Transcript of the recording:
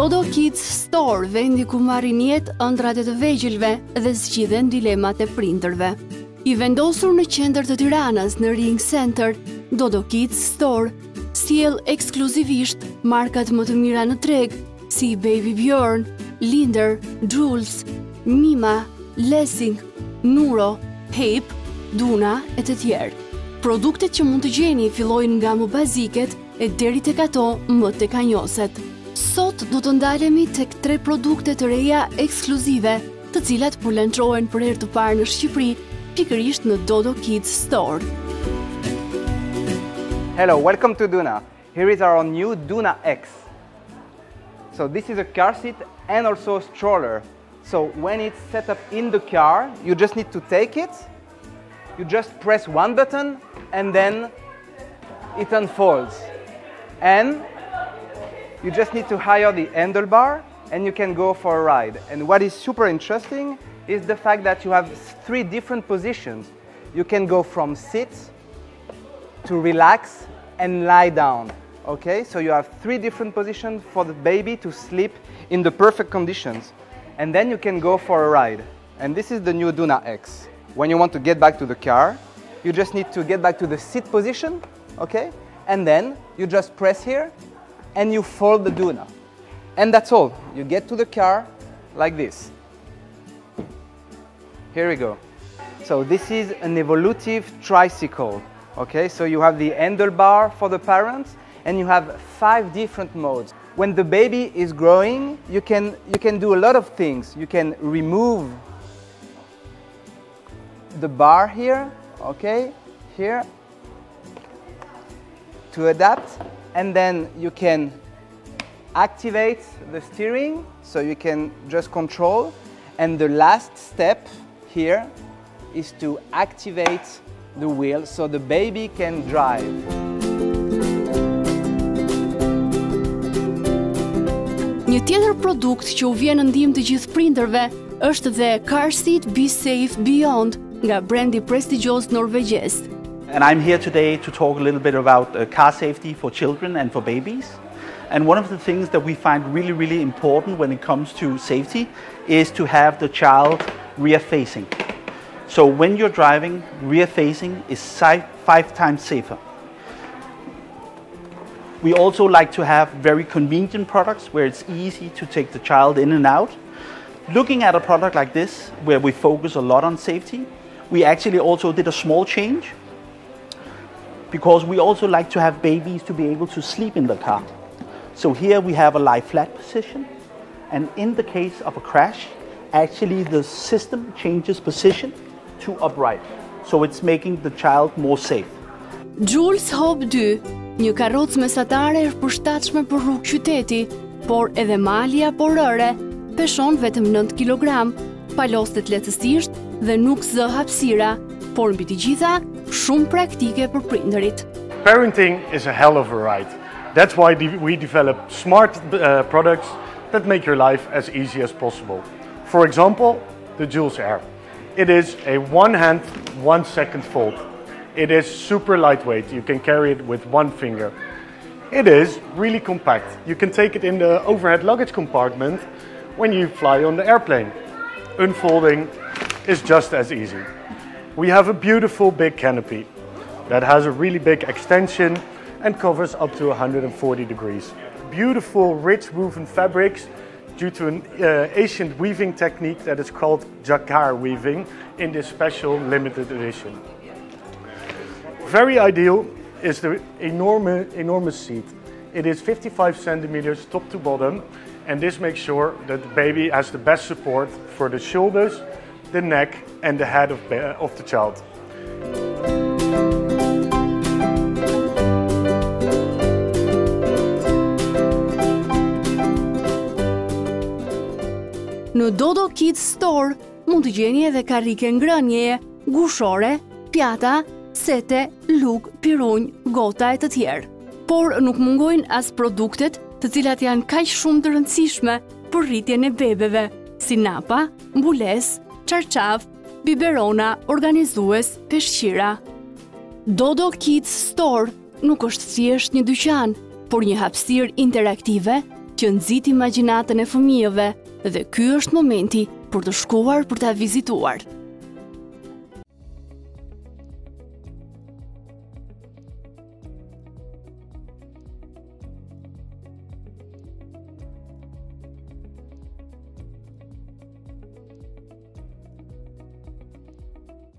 Dodo Kids Store, vendi ku marrin jetë ëndrat e të vegjëlve dhe zgjidhen dilemat e prindërve. I vendosur në qendër të Tiranës në Ring Center, Dodo Kids Store sjell ekskluzivisht markat më të mira në treg, si Baby Bjorn, Linder, Jules, Mima, Lessing, Nuro, Hape, Duna e të tjerë. Produktet që mund të gjeni fillojnë nga më baziket e deri tek ato më tek kanjoset. Sot do të ndalemi tek 3 produkte të reja ekskluzive, të cilat po lançohen për herë të parë në Shqipëri, pikërisht në Dodo Kids Store. Hello, welcome to Duna. Here is our new Duna X. So this is a car seat and also a stroller. So when it's set up in the car, you just need to take it, you just press one button and then it unfolds. And you just need to hire the handlebar and you can go for a ride. And what is super interesting is the fact that you have 3 different positions. You can go from sit to relax and lie down. Okay, so you have 3 different positions for the baby to sleep in the perfect conditions. And then you can go for a ride. And this is the new Duna X. When you want to get back to the car, you just need to get back to the sit position, okay? And then you just press here and you fold the Duna. And that's all. You get to the car like this. Here we go. So this is an evolutive tricycle, okay? So you have the handlebar for the parents and you have 5 different modes. When the baby is growing, you can do a lot of things. You can remove the bar here, okay, here, to adapt, and then you can activate the steering, so you can just control, and the last step here is to activate the wheel so the baby can drive. Një tjetër produkt që u vjen në ndihmë të gjithë prindërve është dhe Car Seat Be Safe Beyond nga brendi prestigjos norvegjez. And I'm here today to talk a little bit about car safety for children and for babies. And one of the things that we find really, really important when it comes to safety is to have the child rear-facing. So when you're driving, rear-facing is 5 times safer. We also like to have very convenient products where it's easy to take the child in and out. Looking at a product like this, where we focus a lot on safety, we actually also did a small change because we also like to have babies to be able to sleep in the car. So here we have a lie flat position, and in the case of a crash, actually the system changes position to upright. So it's making the child more safe. Jules Hope 2, një karrocë mesatare e përshtatshme për rrugë qyteti, por edhe malja porore, peshon vetëm 9 kg, palostet lehtësisht dhe nuk zë hapësira, por mbi të gjitha shumë praktike për prindërit. Parenting is a hell of a ride. That's why we develop smart products that make your life as easy as possible. For example, the Jules Air. It is a 1-hand, 1-second fold. It is super lightweight. You can carry it with 1 finger. It is really compact. You can take it in the overhead luggage compartment when you fly on the airplane. Unfolding is just as easy. We have a beautiful big canopy that has a really big extension and covers up to 140 degrees. Beautiful rich woven fabrics due to an ancient weaving technique that is called jacquard weaving in this special limited edition. Very ideal is the enormous seat. It is 55 centimeters top to bottom, and this makes sure that the baby has the best support for the shoulders, the neck and the head of the child. Në Dodo Kids Store mund të gjeni edhe karrike ngrënjeje, gushore, pjata, sete, lug, pirunj, gota e të tjerë. Por nuk mungojnë as produktet të cilat janë kaq shumë të rëndësishme për rritjen e bebeve, si napa, mbules, çarçaf, biberona, organizues, peshqira. Dodo Kids Store nuk është thjesht një dyqan, por një hapësirë interaktive që nxit imagjinatën e fëmijëve dhe ky është momenti për të shkuar për ta vizituar.